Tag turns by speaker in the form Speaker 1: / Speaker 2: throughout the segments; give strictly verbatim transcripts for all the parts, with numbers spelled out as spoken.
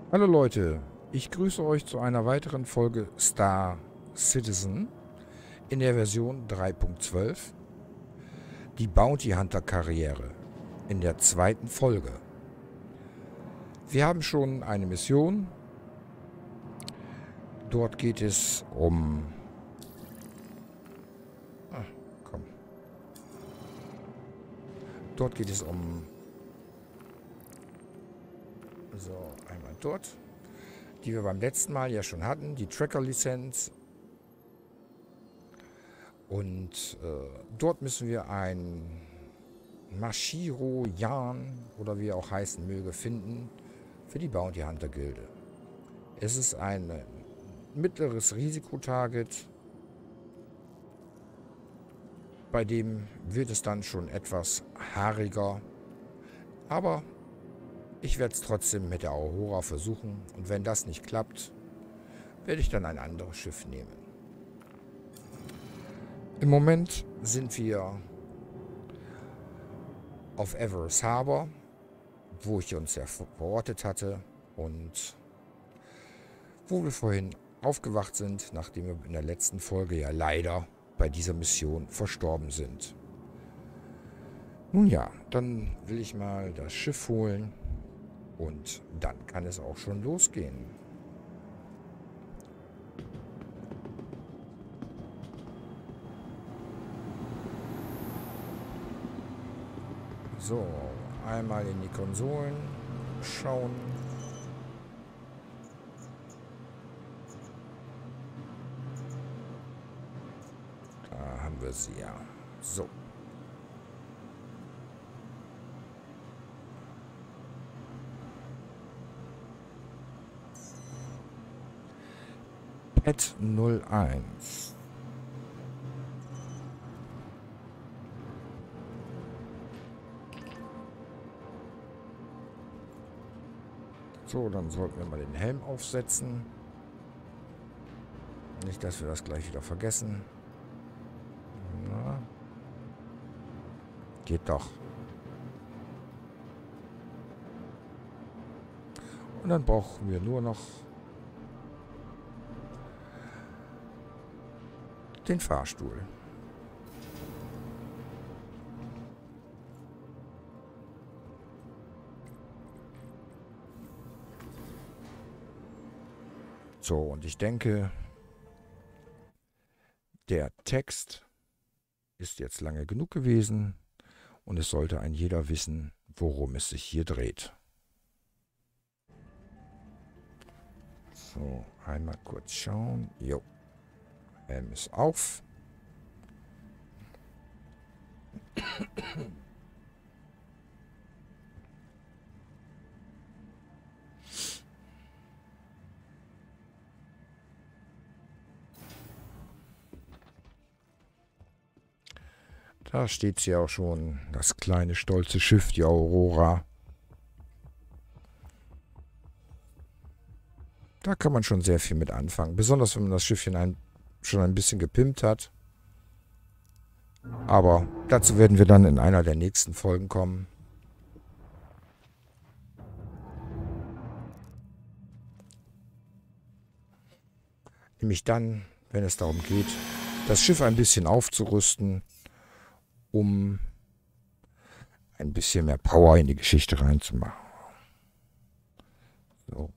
Speaker 1: Hallo Leute, ich grüße euch zu einer weiteren Folge Star Citizen in der Version drei Punkt zwölf. Die Bounty Hunter Karriere in der zweiten Folge. Wir haben schon eine Mission. Dort geht es um... Ah, komm. Dort geht es um... So, einmal dort. Die wir beim letzten Mal ja schon hatten. Die Tracker-Lizenz. Und äh, dort müssen wir ein Mashiro Yan, oder wie er auch heißen möge, finden für die Bounty Hunter Gilde. Es ist ein äh, mittleres Risikotarget. Bei dem wird es dann schon etwas haariger. Aber ich werde es trotzdem mit der Aurora versuchen. Und wenn das nicht klappt, werde ich dann ein anderes Schiff nehmen. Im Moment sind wir auf Everest Harbor, wo ich uns ja verortet hatte und wo wir vorhin aufgewacht sind, nachdem wir in der letzten Folge ja leider bei dieser Mission verstorben sind. Nun ja, dann will ich mal das Schiff holen und dann kann es auch schon losgehen. So, einmal in die Konsolen schauen. Da haben wir sie ja. So. Pet null eins. So, dann sollten wir mal den Helm aufsetzen. Nicht, dass wir das gleich wieder vergessen. Na. Geht doch. Und dann brauchen wir nur noch den Fahrstuhl. So, und ich denke, der Text ist jetzt lange genug gewesen und es sollte ein jeder wissen, worum es sich hier dreht. So, einmal kurz schauen. Jo, Helm ist auf. Da steht sie auch schon, das kleine stolze Schiff, die Aurora. Da kann man schon sehr viel mit anfangen. Besonders wenn man das Schiffchen ein, schon ein bisschen gepimpt hat. Aber dazu werden wir dann in einer der nächsten Folgen kommen. Nämlich dann, wenn es darum geht, das Schiff ein bisschen aufzurüsten, um ein bisschen mehr Power in die Geschichte reinzumachen. So.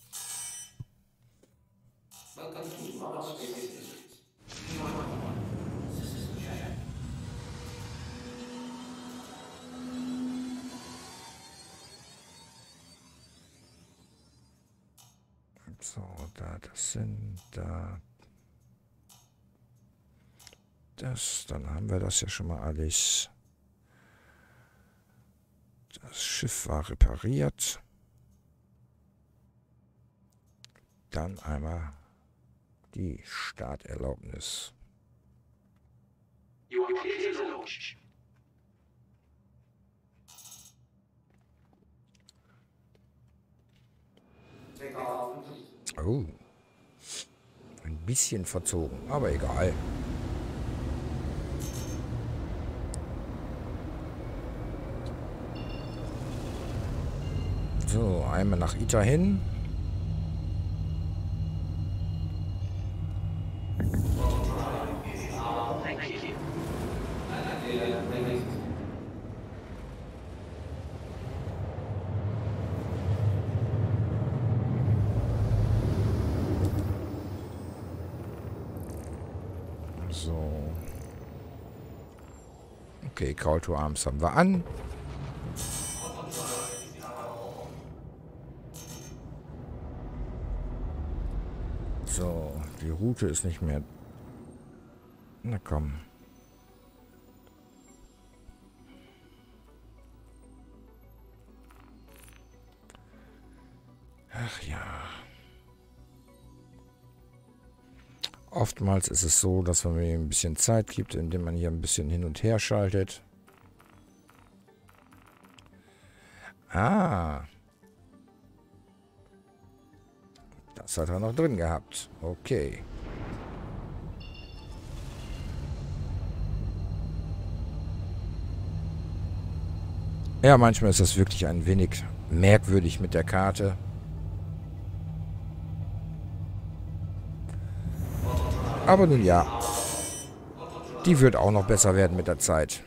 Speaker 1: So, da, das sind da. Das, dann haben wir das ja schon mal alles. Das Schiff war repariert. Dann einmal die Starterlaubnis. Oh. Ein bisschen verzogen, aber egal. So, einmal nach Ita hin. Okay, Call to Arms haben wir an. So, die Route ist nicht mehr... Na komm. Ach ja. Oftmals ist es so, dass man mir ein bisschen Zeit gibt, indem man hier ein bisschen hin und her schaltet. Ah. Das hat er noch drin gehabt. Okay. Ja, manchmal ist das wirklich ein wenig merkwürdig mit der Karte. Aber nun ja, die wird auch noch besser werden mit der Zeit.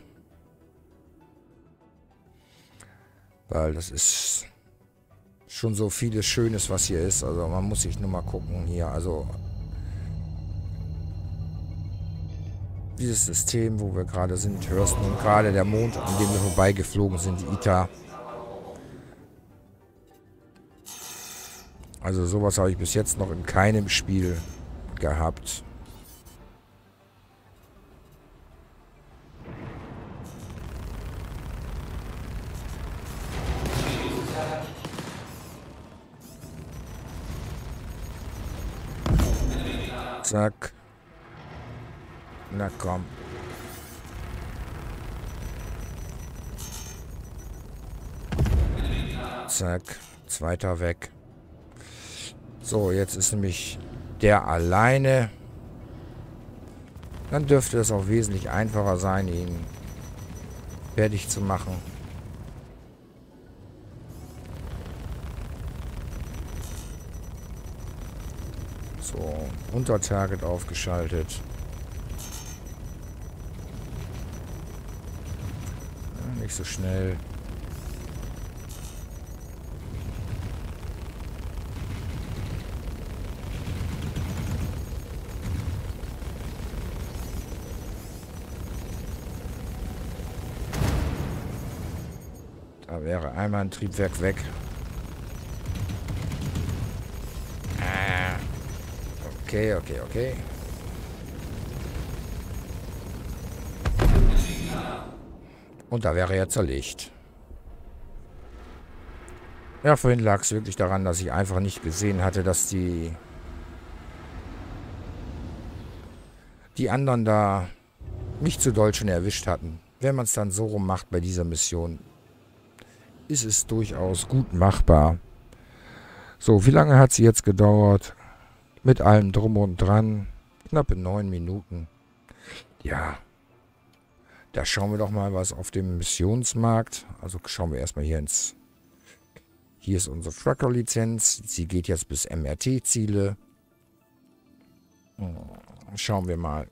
Speaker 1: Weil das ist schon so vieles Schönes, was hier ist. Also man muss sich nur mal gucken hier. Also dieses System, wo wir gerade sind, hörst nun gerade der Mond, an dem wir vorbeigeflogen sind, die Ita. Also sowas habe ich bis jetzt noch in keinem Spiel gehabt. Zack. Na komm. Zack. Zweiter weg. So, jetzt ist nämlich der alleine. Dann dürfte es auch wesentlich einfacher sein, ihn fertig zu machen. So, Untertarget aufgeschaltet. Ja, nicht so schnell. Da wäre einmal ein Triebwerk weg. Okay, okay, okay. Und da wäre jetzt Licht. Ja, vorhin lag es wirklich daran, dass ich einfach nicht gesehen hatte, dass die die anderen da nicht zu doll schon erwischt hatten. Wenn man es dann so rum macht bei dieser Mission, ist es durchaus gut machbar. So, wie lange hat sie jetzt gedauert? Mit allem drum und dran. Knappe neun Minuten. Ja. Da schauen wir doch mal, was auf dem Missionsmarkt. Also schauen wir erstmal hier ins... Hier ist unsere Tracker-Lizenz. Sie geht jetzt bis M R T-Ziele. Schauen wir mal.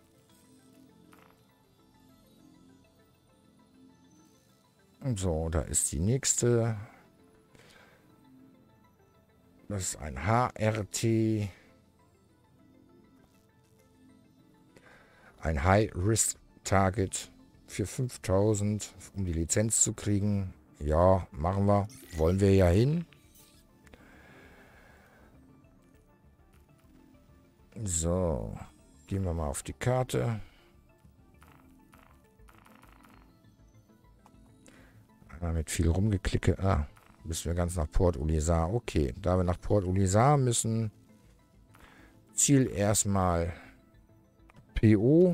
Speaker 1: So, da ist die nächste. Das ist ein H R T. Ein High-Risk-Target für fünftausend, um die Lizenz zu kriegen. Ja, machen wir. Wollen wir ja hin. So, gehen wir mal auf die Karte. Mit viel rumgeklicke. Ah, müssen wir ganz nach Port Olisar. Okay, da wir nach Port Olisar müssen, Ziel erstmal P O,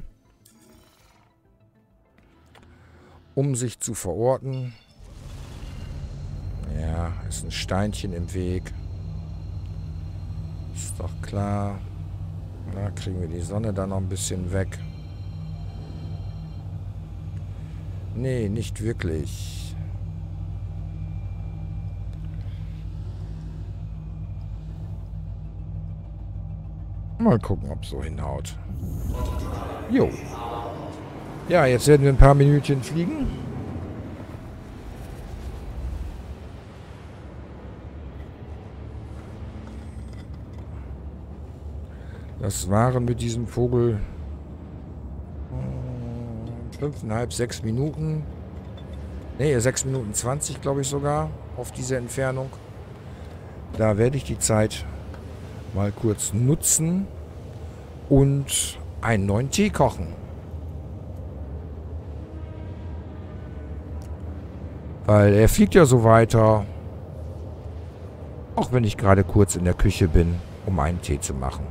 Speaker 1: um sich zu verorten. Ja, ist ein Steinchen im Weg. Ist doch klar. Da kriegen wir die Sonne dann noch ein bisschen weg. Nee, nicht wirklich. Mal gucken, ob es so hinhaut. Jo. Ja, jetzt werden wir ein paar Minütchen fliegen. Das waren mit diesem Vogel Fünfeinhalb, sechs Minuten. Ne, sechs Minuten zwanzig, glaube ich sogar, auf diese Entfernung. Da werde ich die Zeit mal kurz nutzen und einen neuen Tee kochen. Weil er fliegt ja so weiter. Auch wenn ich gerade kurz in der Küche bin, um einen Tee zu machen.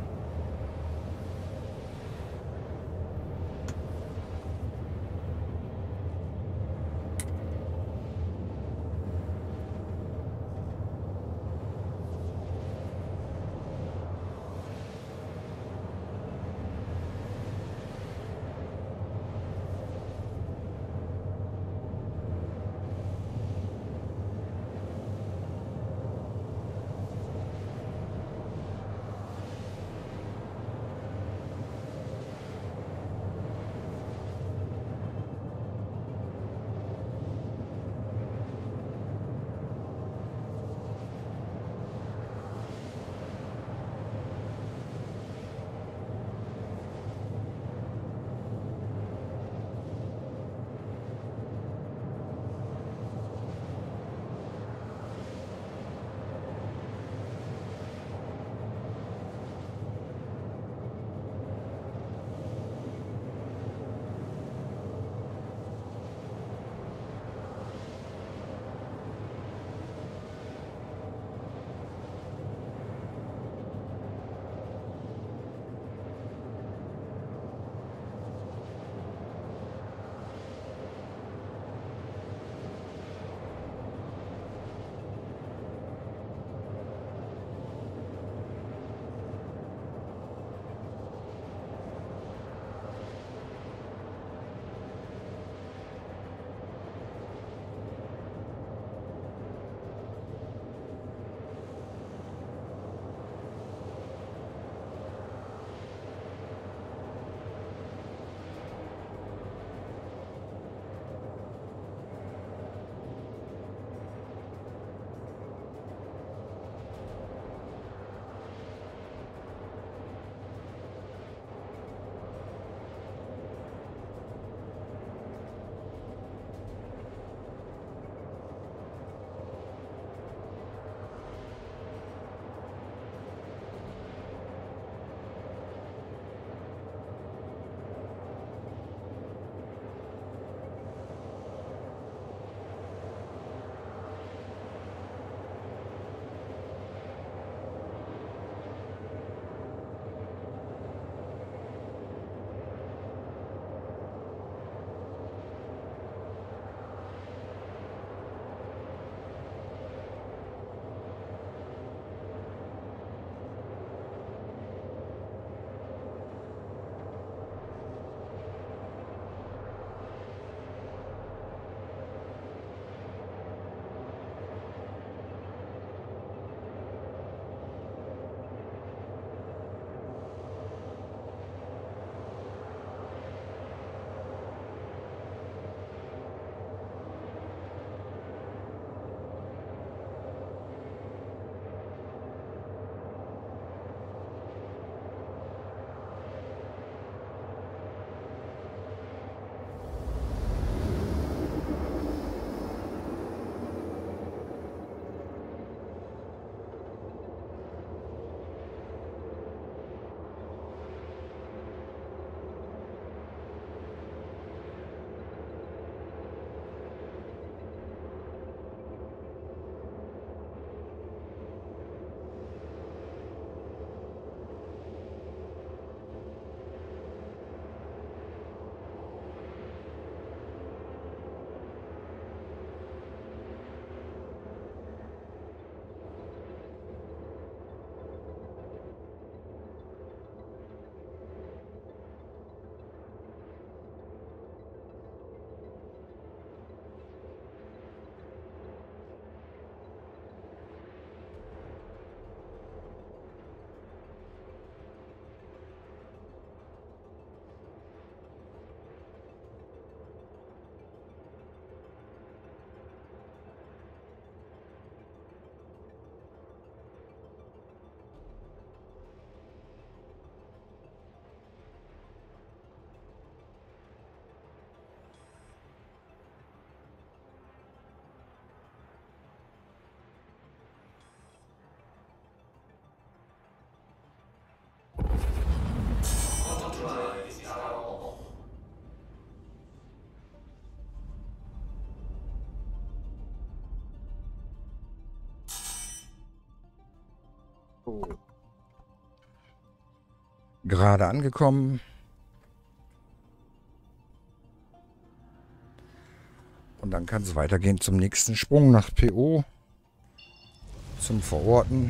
Speaker 1: Gerade angekommen. Und dann kann es weitergehen zum nächsten Sprung nach P O. Zum Verorten.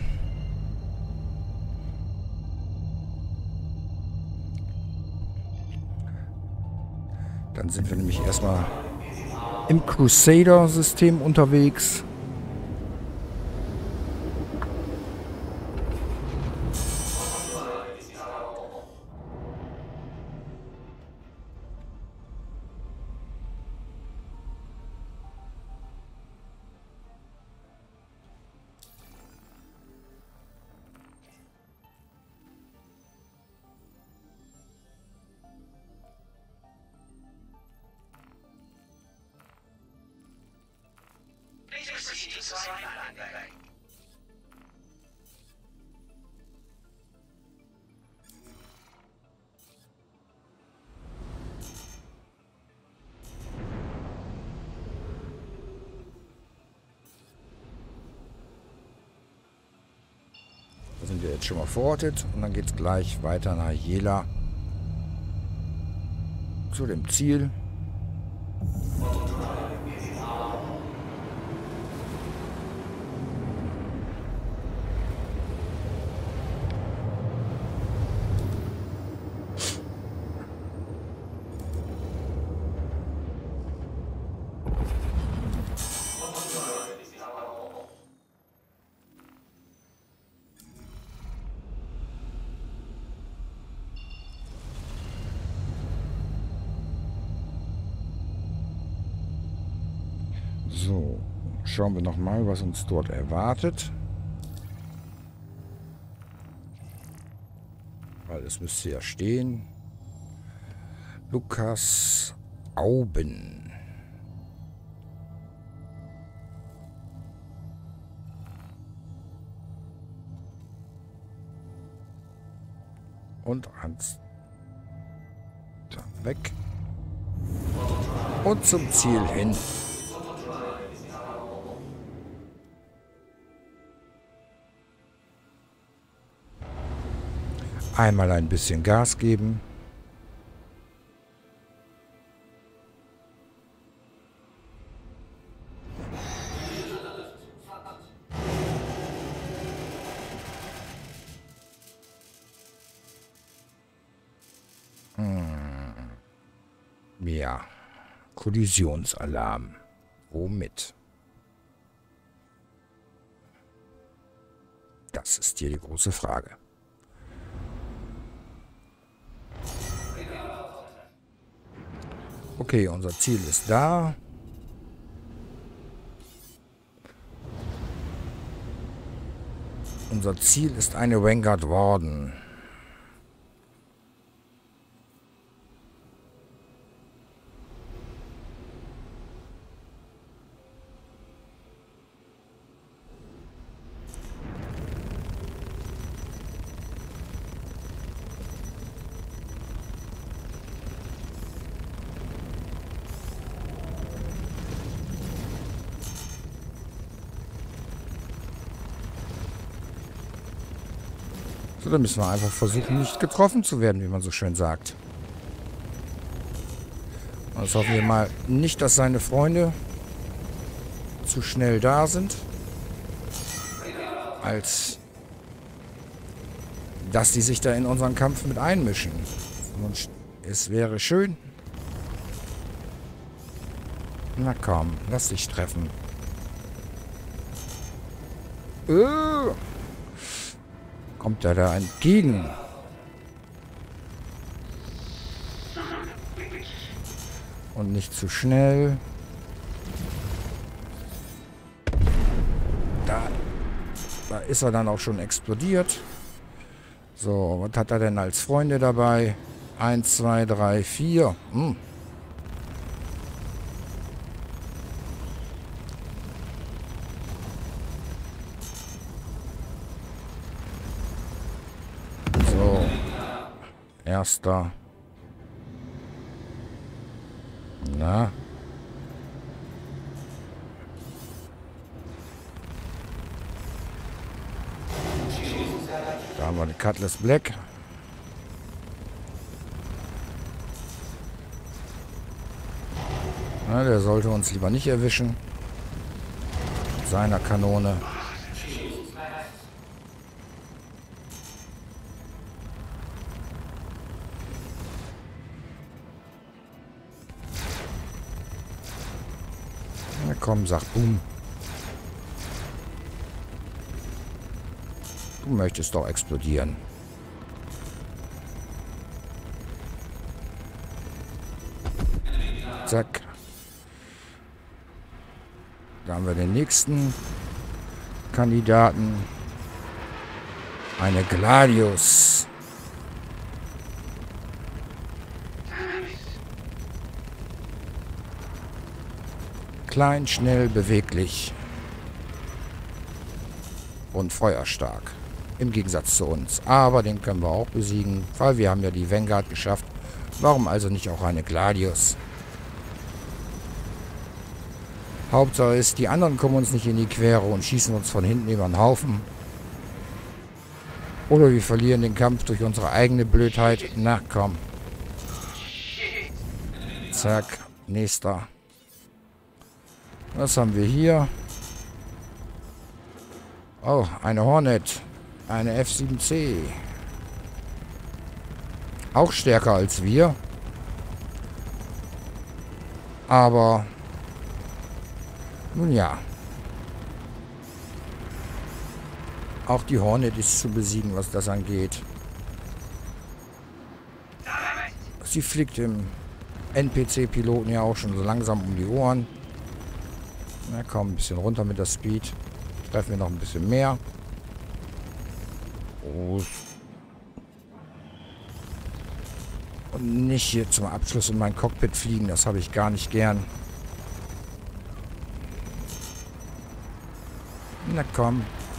Speaker 1: Dann sind wir nämlich erstmal im Crusader-System unterwegs. Da sind wir jetzt schon mal verortet und dann geht es gleich weiter nach Jela zu dem Ziel. So, schauen wir nochmal, was uns dort erwartet. Weil es müsste ja stehen. Lukas Auben. Und Hans. Da weg. Und zum Ziel hin. Einmal ein bisschen Gas geben. Hm. Ja. Kollisionsalarm. Womit? Das ist hier die große Frage. Okay, unser Ziel ist da. Unser Ziel ist eine Vanguard Warden. So, dann müssen wir einfach versuchen, nicht getroffen zu werden, wie man so schön sagt. Also hoffen wir mal nicht, dass seine Freunde zu schnell da sind, als dass die sich da in unseren Kampf mit einmischen. Und es wäre schön. Na komm, lass dich treffen. Äh. Kommt er da entgegen? Und nicht zu schnell. Da, da ist er dann auch schon explodiert. So, was hat er denn als Freunde dabei? Eins, zwei, drei, vier. Hm. So. Erster. Na. Da haben wir den Cutlass Black. Na, der sollte uns lieber nicht erwischen. Mit seiner Kanone. Na komm, sag Boom. Du möchtest doch explodieren. Zack. Da haben wir den nächsten Kandidaten. Eine Gladius. Klein, schnell, beweglich. Und feuerstark. Im Gegensatz zu uns. Aber den können wir auch besiegen, weil wir haben ja die Vanguard geschafft. Warum also nicht auch eine Gladius? Hauptsache ist, die anderen kommen uns nicht in die Quere und schießen uns von hinten über den Haufen. Oder wir verlieren den Kampf durch unsere eigene Blödheit. Na komm. Zack. Nächster. Was haben wir hier? Oh, eine Hornet. Eine F sieben C. Auch stärker als wir. Aber... Nun ja. Auch die Hornet ist zu besiegen, was das angeht. Sie fliegt dem N P C-Piloten ja auch schon so langsam um die Ohren. Na komm, ein bisschen runter mit der Speed. Treffen wir noch ein bisschen mehr. Oh. Und nicht hier zum Abschluss in mein Cockpit fliegen, das habe ich gar nicht gern. Na komm.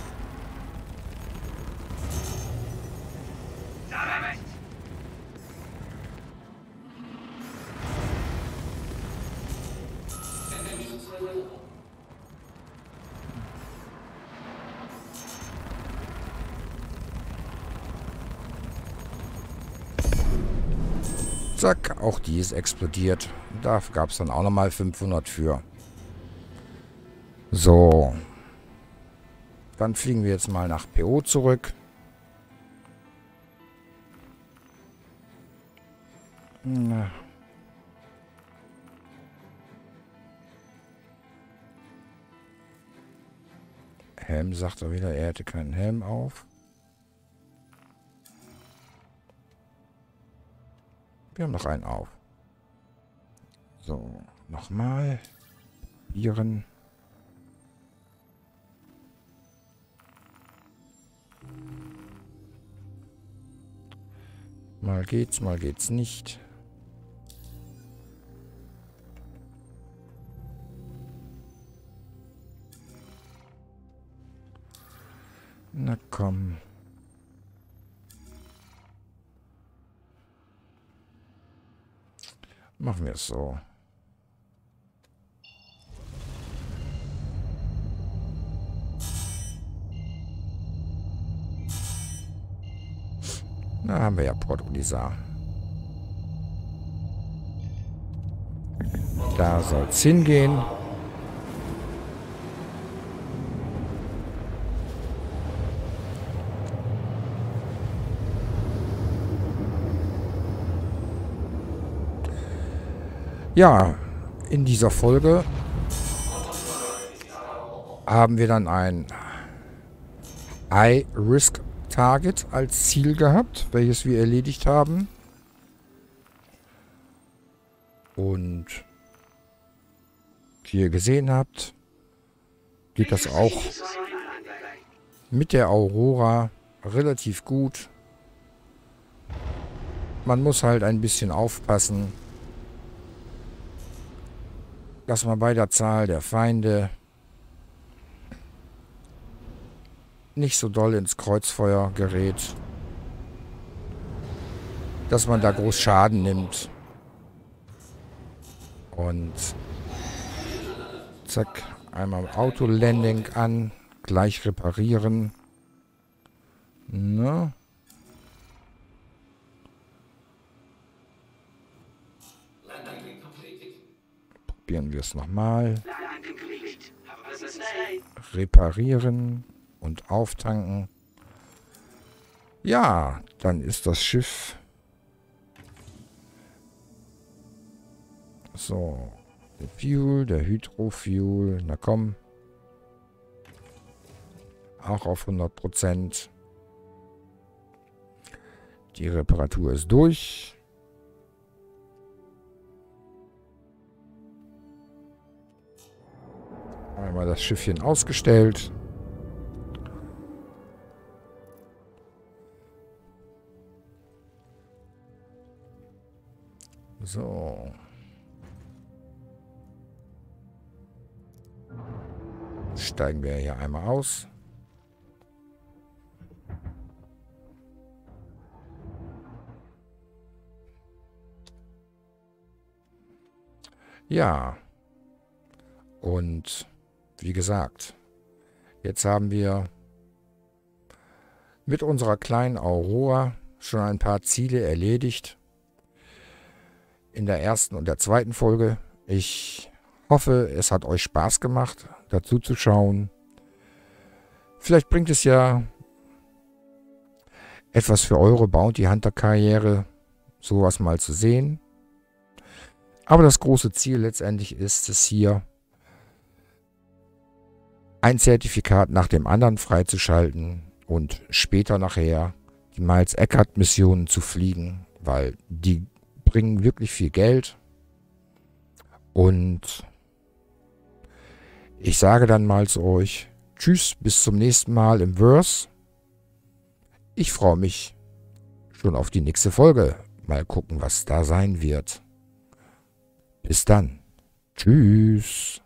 Speaker 1: Zack, auch die ist explodiert. Da gab es dann auch nochmal fünfhundert für. So. Dann fliegen wir jetzt mal nach P O zurück. Na. Helm sagt er wieder, er hätte keinen Helm auf. Wir haben noch einen auf. So, nochmal. Iren. Mal geht's, mal geht's nicht. Na komm. Machen wir es so. Da haben wir ja Port Olisar. Da soll es hingehen. Ja, in dieser Folge haben wir dann ein High-Risk-Target als Ziel gehabt, welches wir erledigt haben. Und wie ihr gesehen habt, geht das auch mit der Aurora relativ gut. Man muss halt ein bisschen aufpassen, dass man bei der Zahl der Feinde nicht so doll ins Kreuzfeuer gerät, dass man da groß Schaden nimmt. Und zack, einmal Autolanding an, gleich reparieren. Na? Probieren wir es nochmal. Reparieren und auftanken. Ja, dann ist das Schiff... So, der Fuel, der Hydrofuel, na komm. Auch auf hundert Prozent. Die Reparatur ist durch. Einmal das Schiffchen ausgestellt. So. Steigen wir hier einmal aus. Ja. Und wie gesagt, jetzt haben wir mit unserer kleinen Aurora schon ein paar Ziele erledigt. In der ersten und der zweiten Folge. Ich hoffe, es hat euch Spaß gemacht, dazu zu schauen. Vielleicht bringt es ja etwas für eure Bounty Hunter Karriere, sowas mal zu sehen. Aber das große Ziel letztendlich ist es hier, ein Zertifikat nach dem anderen freizuschalten und später nachher die Miles Eckert Missionen zu fliegen, weil die bringen wirklich viel Geld. Und ich sage dann mal zu euch, tschüss, bis zum nächsten Mal im Verse. Ich freue mich schon auf die nächste Folge. Mal gucken, was da sein wird. Bis dann. Tschüss.